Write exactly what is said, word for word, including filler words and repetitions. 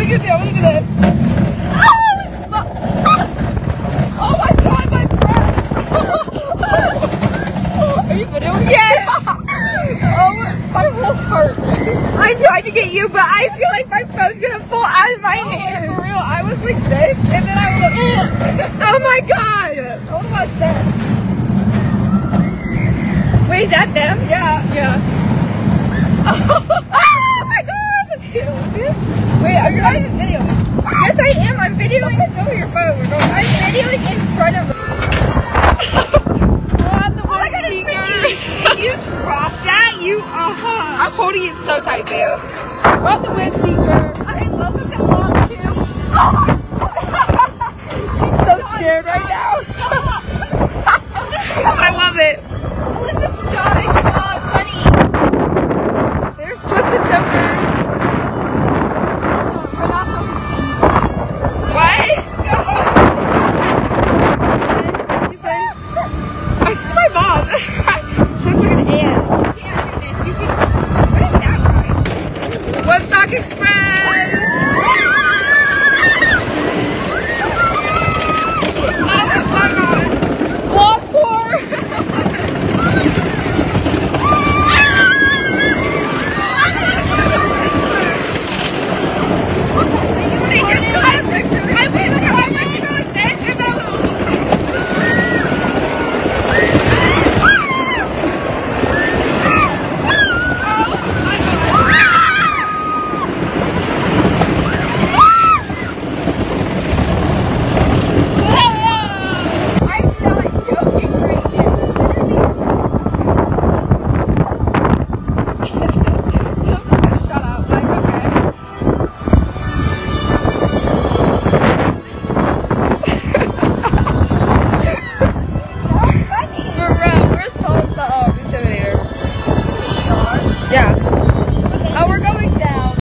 you do? Look at this. Oh my god, my breath! Are you videoing? Yes! Oh, my whole heart. I tried to get you, but I feel like my phone's gonna fall out of my Oh, hand. for real, I was like this, and then I was like, Oh my god! I want to watch that. Wait, is that them? Yeah. Yeah. Oh my god! Wait, are you not even videoing? Yes, I am. I'm videoing. It's over your phone. We're going. I'm videoing in front of. Oh my god, it's Mindy! You dropped that? You, uh-huh. I'm holding it so tight, babe. We're on the wind seeker. I love it a lot, too. She's so scared right now. I love it. Alyssa, stop. It's not funny. There's Twisted Tempers. Run off of What? I see my mom. She looks like an ant. You can't do this. You can. What is that guy? Woodstock Express.